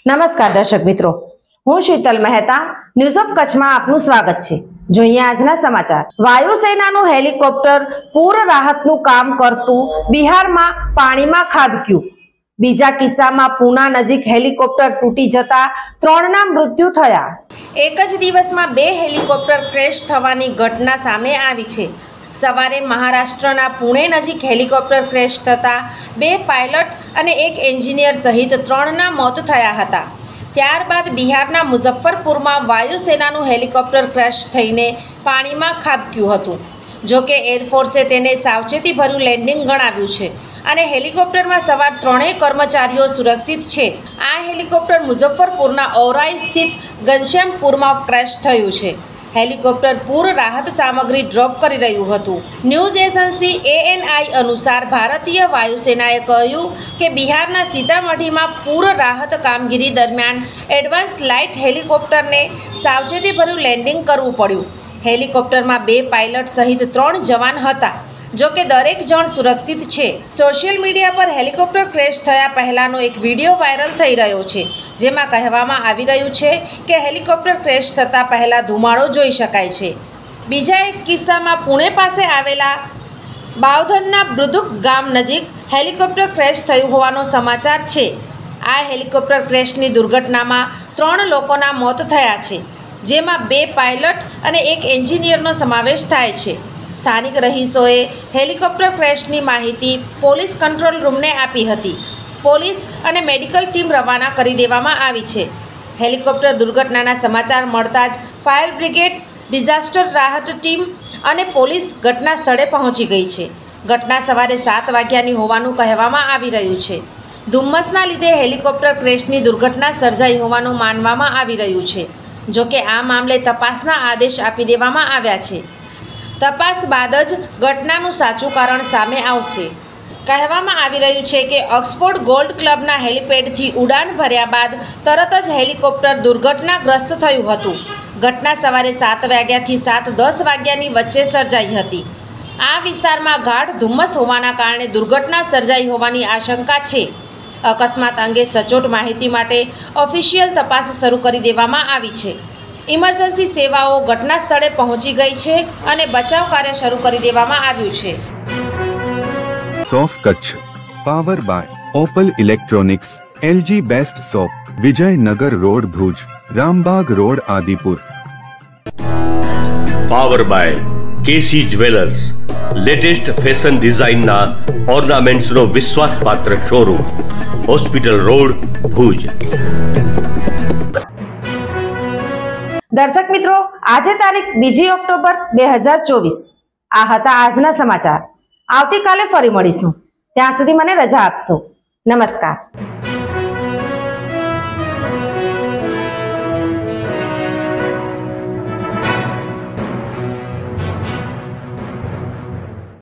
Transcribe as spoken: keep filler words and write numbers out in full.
નમસ્કાર દર્શક મિત્રો, હું શીતલ મહેતા ન્યૂઝ ઓફ કચ્છમાં આપનું સ્વાગત છે। જોઈએ આજના સમાચાર। વાયુસેનાનું હેલિકોપ્ટર પૂર રાહતનું કામ કરતું બિહારમાં પાણીમાં ખાબક્યું। બીજા કિસ્સામાં પૂના નજીક હેલિકોપ્ટર તૂટી જતા ત્રણના મૃત્યુ થયા। એક જ દિવસમાં બે હેલિકોપ્ટર ક્રેશ થવાની ઘટના સામે આવી છે। સવારે મહારાષ્ટ્રના પુણે નજીક હેલિકોપ્ટર ક્રેશ થતા બે પાયલટ અને એક એન્જિનિયર સહિત ત્રણના મોત થયા હતા। ત્યારબાદ બિહારના મુઝફ્ફરપુરમાં વાયુસેનાનું હેલિકોપ્ટર ક્રેશ થઈને પાણીમાં ખાબક્યું હતું। જો કે એરફોર્સે તેને સાવચેતીભર્યું લેન્ડિંગ ગણાવ્યું છે અને હેલિકોપ્ટરમાં સવાર ત્રણેય કર્મચારીઓ સુરક્ષિત છે। આ હેલિકોપ્ટર મુઝફ્ફરપુરના ઔરાઈ સ્થિત ઘનશ્યામપુરમાં ક્રેશ થયું છે। હેલિકોપ્ટર પૂર રાહત સામગ્રી ડ્રોપ કરી રહ્યું હતું। News agency A N I અનુસાર ભારતીય વાયુસેનાએ કહ્યું કે બિહારના સીતામઢીમાં પૂર રાહત કામગીરી દરમિયાન એડવાન્સ લાઇટ હેલિકોપ્ટરને સાવચેતીભર્યું લેન્ડિંગ કરવું પડ્યું। હેલિકોપ્ટરમાં બે પાયલટ સહિત ત્રણ જવાન હતા, જો કે દરેક જણ સુરક્ષિત છે। સોશિયલ મીડિયા પર હેલિકોપ્ટર ક્રેશ થયા પહેલાનો એક વિડીયો વાયરલ થઈ રહ્યો છે, જેમાં કહેવામાં આવી રહ્યું છે કે હેલિકોપ્ટર ક્રેશ થતાં પહેલાં ધુમાડો જોઈ શકાય છે। બીજા એક કિસ્સામાં પુણે પાસે આવેલા બાવધનના બુદ્રુક ગામ નજીક હેલિકોપ્ટર ક્રેશ થયું હોવાનો સમાચાર છે। આ હેલિકોપ્ટર ક્રેશની દુર્ઘટનામાં ત્રણ લોકોના મોત થયા છે, જેમાં બે પાયલટ અને એક એન્જિનિયરનો સમાવેશ થાય છે। સ્થાનિક રહીશોએ હેલિકોપ્ટર ક્રેશની માહિતી પોલીસ કંટ્રોલ રૂમને આપી હતી। પોલીસ અને મેડિકલ ટીમ રવાના કરી દેવામાં આવી છે। હેલિકોપ્ટર દુર્ઘટનાના સમાચાર મળતા જ ફાયર બ્રિગેડ, ડિઝાસ્ટર રાહત ટીમ અને પોલીસ ઘટના સ્થળે પહોંચી ગઈ છે। ઘટના સવારે સાત વાગ્યાની હોવાનું કહેવામાં આવી રહ્યું છે। ધુમ્મસના લીધે હેલિકોપ્ટર ક્રેશની દુર્ઘટના સર્જાઈ હોવાનું માનવામાં આવી રહ્યું છે। જો કે આ મામલે તપાસના આદેશ આપી દેવામાં આવ્યા છે। તપાસ બાદ જ ઘટનાનું સાચું કારણ સામે આવશે। કહેવામાં આવી રહ્યું છે કે ઓક્સફોર્ડ ગોલ્ડ ક્લબના હેલિપેડથી ઉડાન ભર્યા બાદ તરત જ હેલિકોપ્ટર દુર્ઘટનાગ્રસ્ત થયું હતું। ઘટના સવારે સાત વાગ્યાથી સાત દસ વાગ્યાની વચ્ચે સર્જાઈ હતી। આ વિસ્તારમાં ગાઢ ધુમ્મસ હોવાના કારણે દુર્ઘટના સર્જાઈ હોવાની આશંકા છે। અકસ્માત અંગે સચોટ માહિતી માટે ઓફિશિયલ તપાસ શરૂ કરી દેવામાં આવી છે। ઇમરજન્સી સેવાઓ ઘટના સ્થળે પહોંચી ગઈ છે અને બચાવ કાર્ય શરૂ કરી દેવામાં આવ્યું છે। સોફ Kutch power by Opal electronics, LG best shop, Vijaynagar road Bhuj, Rambagh road Adipur. Power by KC jewellers, latest fashion ડિઝાઇનના ઓર્નામેન્ટ્સનો વિશ્વાસપાત્ર શોરૂમ, હોસ્પિટલ રોડ ભુજ। દર્શક મિત્રો, આજે તારીખ બીજી ઓક્ટોબર બે હજાર ચોવીસ। આ હતા આજના સમાચાર। આવતીકાલે ફરી મળીશું, ત્યાં સુધી મને રજા આપશો। નમસ્કાર।